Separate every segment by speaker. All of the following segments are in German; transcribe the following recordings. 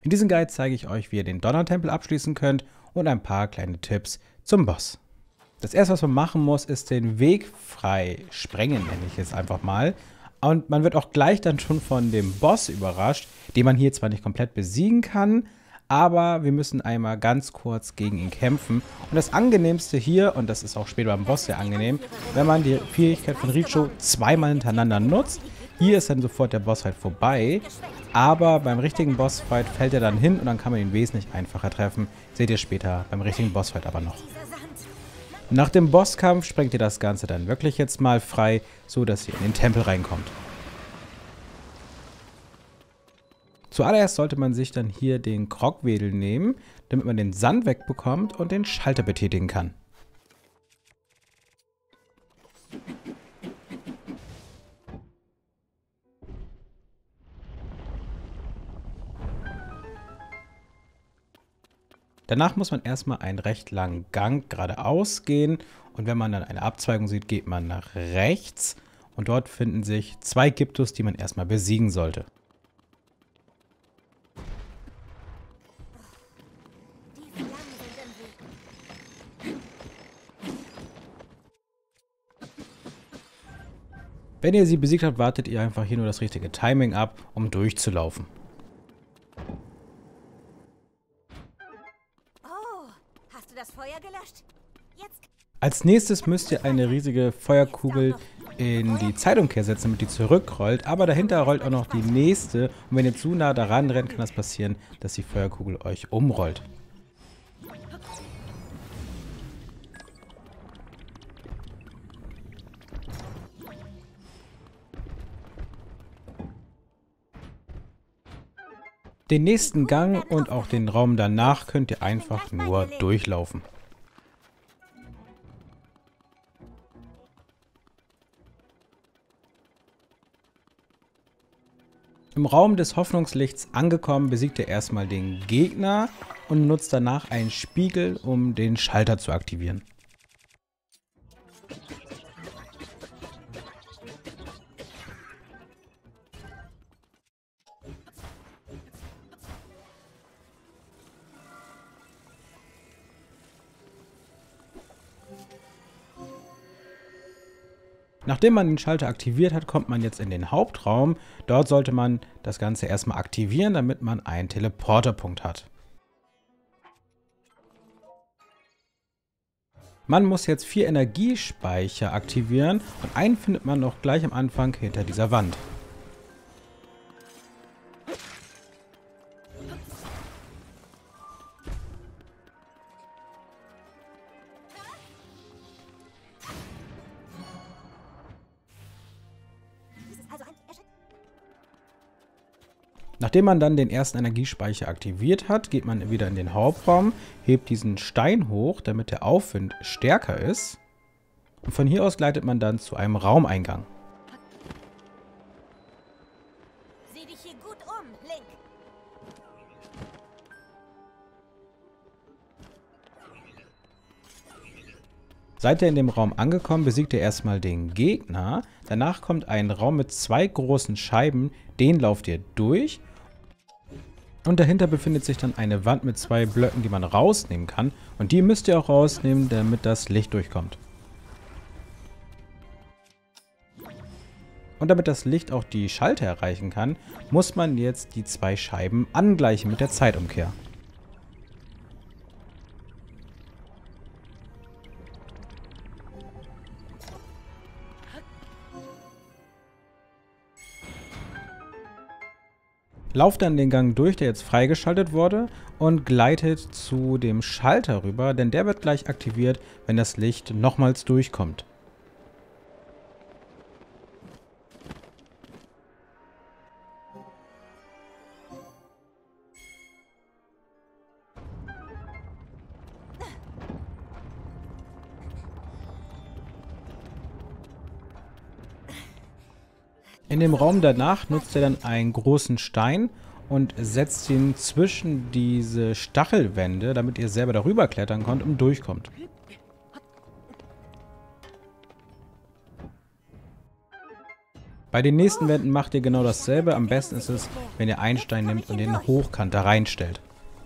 Speaker 1: In diesem Guide zeige ich euch, wie ihr den Donnertempel abschließen könnt und ein paar kleine Tipps zum Boss. Das erste, was man machen muss, ist den Weg frei sprengen, nenne ich es einfach mal. Und man wird auch gleich dann schon von dem Boss überrascht, den man hier zwar nicht komplett besiegen kann, aber wir müssen einmal ganz kurz gegen ihn kämpfen. Und das Angenehmste hier, und das ist auch später beim Boss sehr angenehm, wenn man die Fähigkeit von Richo zweimal hintereinander nutzt. Hier ist dann sofort der Boss halt vorbei, aber beim richtigen Bossfight fällt er dann hin und dann kann man ihn wesentlich einfacher treffen. Seht ihr später beim richtigen Bossfight aber noch. Nach dem Bosskampf sprengt ihr das Ganze dann wirklich jetzt mal frei, so dass ihr in den Tempel reinkommt. Zuallererst sollte man sich dann hier den Krogwedel nehmen, damit man den Sand wegbekommt und den Schalter betätigen kann. Danach muss man erstmal einen recht langen Gang geradeaus gehen und wenn man dann eine Abzweigung sieht, geht man nach rechts und dort finden sich zwei Gyptus, die man erstmal besiegen sollte. Wenn ihr sie besiegt habt, wartet ihr einfach hier nur das richtige Timing ab, um durchzulaufen.
Speaker 2: Oh, hast du das Feuer gelöscht? Jetzt
Speaker 1: Als nächstes müsst ihr eine riesige Feuerkugel in die Zeitumkehr setzen, damit die zurückrollt. Aber dahinter rollt auch noch die nächste. Und wenn ihr zu nah daran rennt, kann das passieren, dass die Feuerkugel euch umrollt. Den nächsten Gang und auch den Raum danach könnt ihr einfach nur durchlaufen. Im Raum des Hoffnungslichts angekommen, besiegt ihr erstmal den Gegner und nutzt danach einen Spiegel, um den Schalter zu aktivieren. Nachdem man den Schalter aktiviert hat, kommt man jetzt in den Hauptraum. Dort sollte man das Ganze erstmal aktivieren, damit man einen Teleporterpunkt hat. Man muss jetzt 4 Energiespeicher aktivieren und einen findet man noch gleich am Anfang hinter dieser Wand. Nachdem man dann den ersten Energiespeicher aktiviert hat, geht man wieder in den Hauptraum, hebt diesen Stein hoch, damit der Aufwind stärker ist. Und von hier aus gleitet man dann zu einem Raumeingang.
Speaker 2: sieh dich hier gut um, Link.
Speaker 1: Seid ihr in dem Raum angekommen, besiegt ihr erstmal den Gegner. Danach kommt ein Raum mit 2 großen Scheiben, den lauft ihr durch. Und dahinter befindet sich dann eine Wand mit 2 Blöcken, die man rausnehmen kann. Und die müsst ihr auch rausnehmen, damit das Licht durchkommt. Und damit das Licht auch die Schalter erreichen kann, muss man jetzt die 2 Scheiben angleichen mit der Zeitumkehr. Lauft dann den Gang durch, der jetzt freigeschaltet wurde, und gleitet zu dem Schalter rüber, denn der wird gleich aktiviert, wenn das Licht nochmals durchkommt. In dem Raum danach nutzt er dann einen großen Stein und setzt ihn zwischen diese Stachelwände, damit ihr selber darüber klettern könnt und durchkommt. Bei den nächsten Wänden macht ihr genau dasselbe. Am besten ist es, wenn ihr einen Stein nehmt und den hochkant da reinstellt.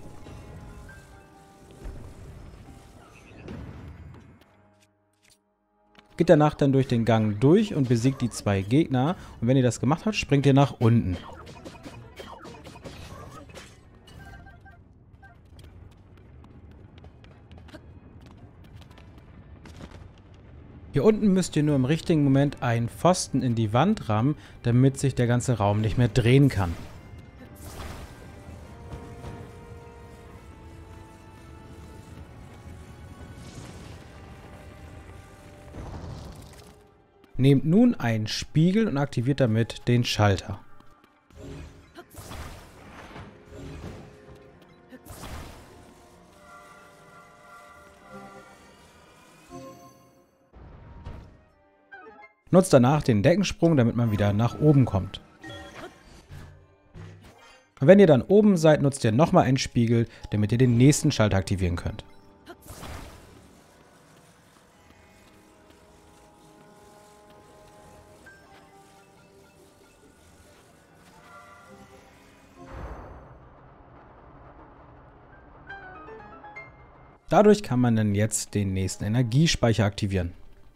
Speaker 1: Geht danach dann durch den Gang durch und besiegt die 2 Gegner. Und wenn ihr das gemacht habt, springt ihr nach unten. Hier unten müsst ihr nur im richtigen Moment einen Pfosten in die Wand rammen, damit sich der ganze Raum nicht mehr drehen kann. Nehmt nun einen Spiegel und aktiviert damit den Schalter. Nutzt danach den Deckensprung, damit man wieder nach oben kommt. Und wenn ihr dann oben seid, nutzt ihr nochmal einen Spiegel, damit ihr den nächsten Schalter aktivieren könnt. Dadurch kann man dann jetzt den nächsten Energiespeicher aktivieren.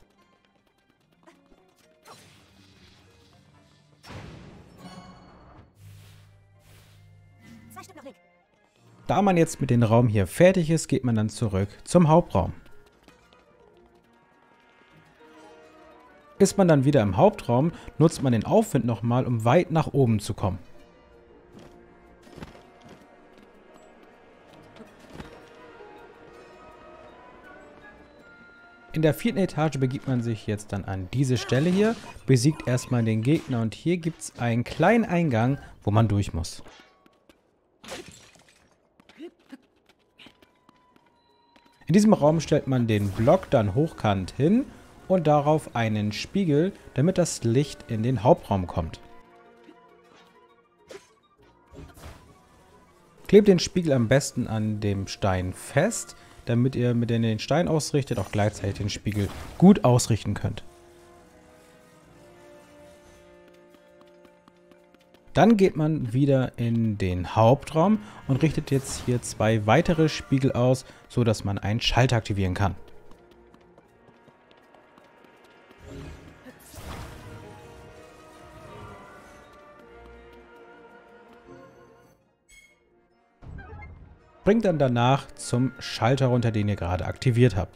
Speaker 1: Da man jetzt mit dem Raum hier fertig ist, geht man dann zurück zum Hauptraum. Ist man dann wieder im Hauptraum, nutzt man den Aufwind nochmal, um weit nach oben zu kommen. In der 4. Etage begibt man sich jetzt dann an diese Stelle hier, besiegt erstmal den Gegner und hier gibt es einen kleinen Eingang, wo man durch muss. In diesem Raum stellt man den Block dann hochkant hin und darauf einen Spiegel, damit das Licht in den Hauptraum kommt. Klebt den Spiegel am besten an dem Stein fest, damit ihr mit dem den Stein ausrichtet, auch gleichzeitig den Spiegel gut ausrichten könnt. Dann geht man wieder in den Hauptraum und richtet jetzt hier 2 weitere Spiegel aus, so dass man einen Schalter aktivieren kann. Bringt dann danach zum Schalter runter, den ihr gerade aktiviert habt.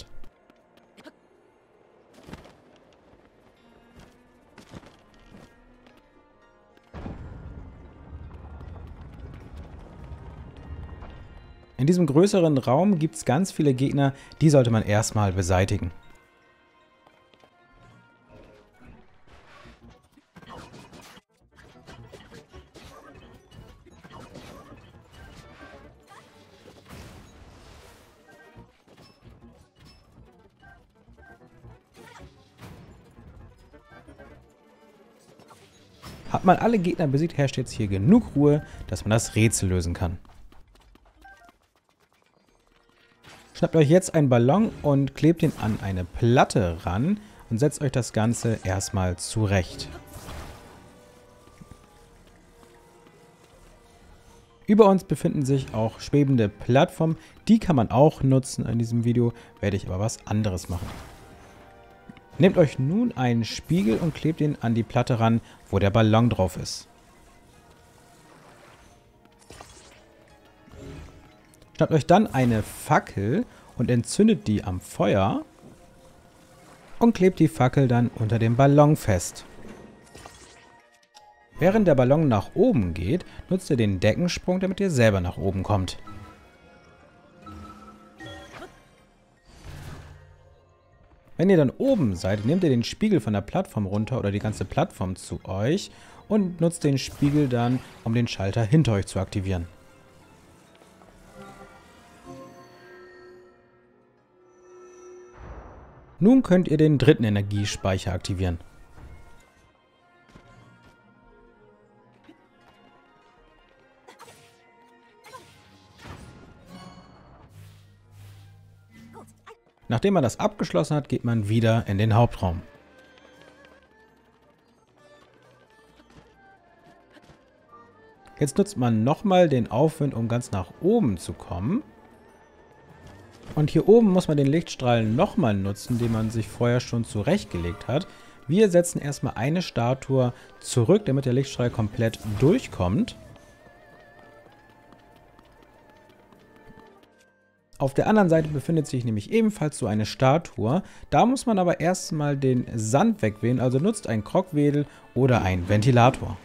Speaker 1: In diesem größeren Raum gibt es ganz viele Gegner, die sollte man erstmal beseitigen. Hat man alle Gegner besiegt, herrscht jetzt hier genug Ruhe, dass man das Rätsel lösen kann. Schnappt euch jetzt einen Ballon und klebt ihn an eine Platte ran und setzt euch das Ganze erstmal zurecht. Über uns befinden sich auch schwebende Plattformen, die kann man auch nutzen. In diesem Video werde ich aber was anderes machen. Nehmt euch nun einen Spiegel und klebt ihn an die Platte ran, wo der Ballon drauf ist. Schnappt euch dann eine Fackel und entzündet die am Feuer und klebt die Fackel dann unter dem Ballon fest. Während der Ballon nach oben geht, nutzt ihr den Deckensprung, damit ihr selber nach oben kommt. Wenn ihr dann oben seid, nehmt ihr den Spiegel von der Plattform runter oder die ganze Plattform zu euch und nutzt den Spiegel dann, um den Schalter hinter euch zu aktivieren. Nun könnt ihr den 3. Energiespeicher aktivieren. Nachdem man das abgeschlossen hat, geht man wieder in den Hauptraum. Jetzt nutzt man nochmal den Aufwind, um ganz nach oben zu kommen. Und hier oben muss man den Lichtstrahl nochmal nutzen, den man sich vorher schon zurechtgelegt hat. Wir setzen erstmal eine Statue zurück, damit der Lichtstrahl komplett durchkommt. Auf der anderen Seite befindet sich nämlich ebenfalls so eine Statue. Da muss man aber erstmal den Sand wegwehen, also nutzt ein Krogwedel oder ein Ventilator.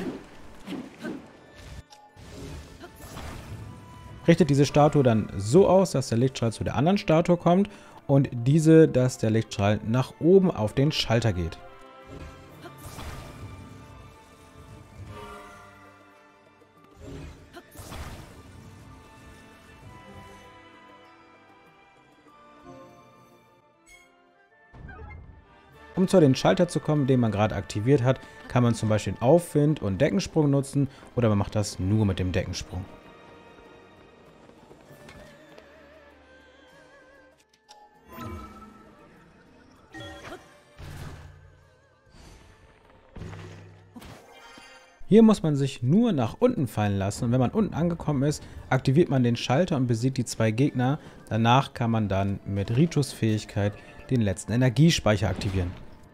Speaker 1: Richtet diese Statue dann so aus, dass der Lichtstrahl zu der anderen Statue kommt und diese, dass der Lichtstrahl nach oben auf den Schalter geht. Um zu den Schalter zu kommen, den man gerade aktiviert hat, kann man zum Beispiel den Aufwind und Deckensprung nutzen oder man macht das nur mit dem Deckensprung. Hier muss man sich nur nach unten fallen lassen und wenn man unten angekommen ist, aktiviert man den Schalter und besiegt die 2 Gegner. Danach kann man dann mit Ritus Fähigkeit den letzten Energiespeicher aktivieren.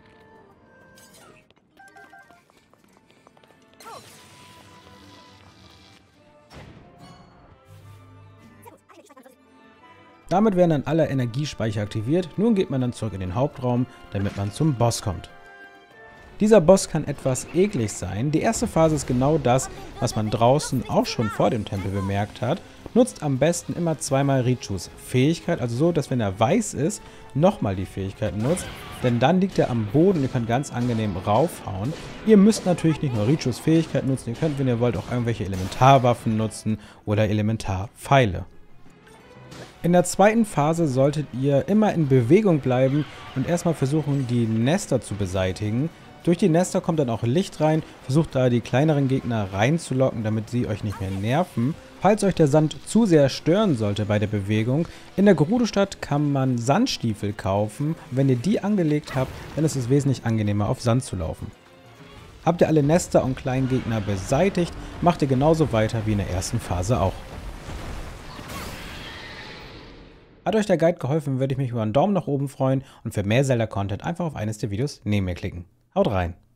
Speaker 1: Damit werden dann alle Energiespeicher aktiviert. Nun geht man dann zurück in den Hauptraum, damit man zum Boss kommt. Dieser Boss kann etwas eklig sein. Die erste Phase ist genau das, was man draußen auch schon vor dem Tempel bemerkt hat. Nutzt am besten immer zweimal Ritus Fähigkeit, also so, dass wenn er weiß ist, nochmal die Fähigkeit nutzt. Denn dann liegt er am Boden und ihr könnt ganz angenehm raufhauen. Ihr müsst natürlich nicht nur Ritus Fähigkeit nutzen, ihr könnt, wenn ihr wollt, auch irgendwelche Elementarwaffen nutzen oder Elementarpfeile. In der zweiten Phase solltet ihr immer in Bewegung bleiben und erstmal versuchen, die Nester zu beseitigen. Durch die Nester kommt dann auch Licht rein, versucht da die kleineren Gegner reinzulocken, damit sie euch nicht mehr nerven. Falls euch der Sand zu sehr stören sollte bei der Bewegung, in der Gerudo-Stadt kann man Sandstiefel kaufen. Wenn ihr die angelegt habt, dann ist es wesentlich angenehmer auf Sand zu laufen. Habt ihr alle Nester und kleinen Gegner beseitigt, macht ihr genauso weiter wie in der ersten Phase auch. Hat euch der Guide geholfen, würde ich mich über einen Daumen nach oben freuen und für mehr Zelda-Content einfach auf eines der Videos neben mir klicken. Haut rein!